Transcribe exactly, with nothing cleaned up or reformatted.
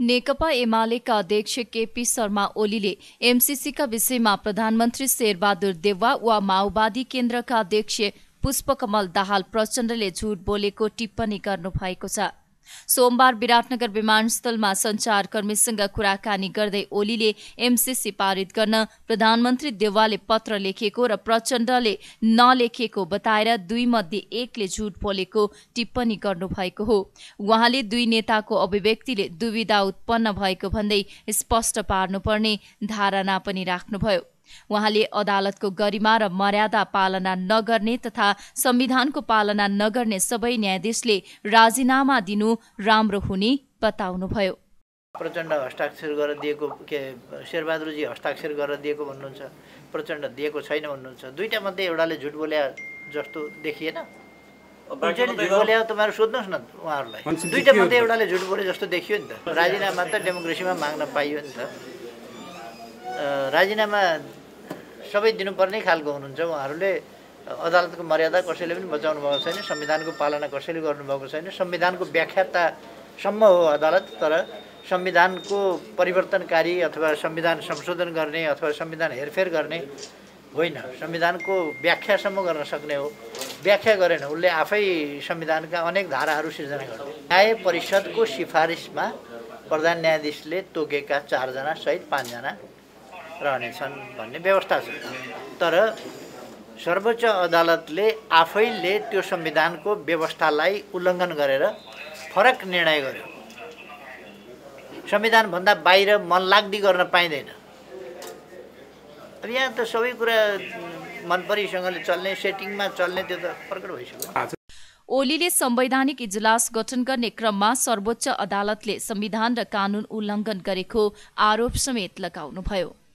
नेकपा एमालेका अध्यक्ष केपी शर्मा ओलीले एमसीसीका विषयमा प्रधानमन्त्री शेरबहादुर देउवा वा माओवादी केन्द्रका अध्यक्ष पुष्पकमल दाहाल प्रचण्डले झूट बोलेको टिप्पणी गर्नुभएको छ। सोमबार विराटनगर विमानस्थलमा सञ्चारकर्मीसँग कुराकानी गर्दै ओलीले एमसीसी पारित गर्न प्रधानमन्त्री देउवाले पत्र लेखेको र प्रचण्डले नलेखेको बताएर दुई मध्ये एकले झूट बोलेको टिप्पणी गर्नुभएको हो। उहाँले दुई नेताको अभिव्यक्तिले दुविधा उत्पन्न भएको भन्दै स्पष्ट पार्नुपर्ने धारणा पनि राख्नुभयो। उहाँले अदालतको गरिमा र मर्यादा पालना नगर्ने तथा संविधानको पालना नगर्ने सबै न्यायाधीशले राजीनामा दिनु राम्रो हुने बताउनुभयो। प्रचण्ड हस्ताक्षर गरेर दिएको के शेरबहादुरजी हस्ताक्षर गरेर दिएको भन्नुहुन्छ, प्रचण्ड दिएको छैन भन्नुहुन्छ। दुईटा मध्ये एउटाले झुट बोले जस्तो देखिएन? झुट बोले तपाईहरु सोध्नुहोस् न उहाँहरूलाई। दुईटा मध्ये एउटाले झुट बोले जस्तो देखियो नि त। राजीनामा त डेमोक्रेसीमा माग्न पाइयो नि त। राजीनामा सबै दिनुपर्ने खालको हुनुहुन्छ। उहाँहरूले अदालतको मर्यादा कसैले पनि बचाउनु भएको छैन, संविधानको पालना कसैले गर्नुभएको छैन। संविधानको व्याख्यातासम्म हो अदालत, तर संविधानको परिवर्तनकारी अथवा संविधान संशोधन गर्ने अथवा संविधान हेरफेर गर्ने होइन। संविधानको व्याख्यासम्म गर्न सक्ने हो। व्याख्या गरेन, उसले आफै संविधानका अनेक धाराहरू सिर्जना गर्थे। न्याय परिषदको सिफारिसमा प्रधान न्यायाधीशले तोकेका चारजना सहित पाँचजना रहनेछन् भन्ने व्यवस्था छ। तर सर्वोच्च अदालतले आफैले त्यो संविधानको व्यवस्थालाई उल्लङ्घन गरेर फरक निर्णय गर्यो। संविधानभन्दा बाहिर मनलाग्दी गर्न पाइँदैन। अब यहाँ त सबै कुरा मनपरीसँगले चल्ने, सेटिङमा चल्ने, त्यो त प्रकट भइसक्यो। ओलीले संवैधानिक इजलास गठन गर्ने क्रममा सर्वोच्च अदालतले संविधान र कानून उल्लङ्घन गरेको आरोप समेत लगाउनुभयो।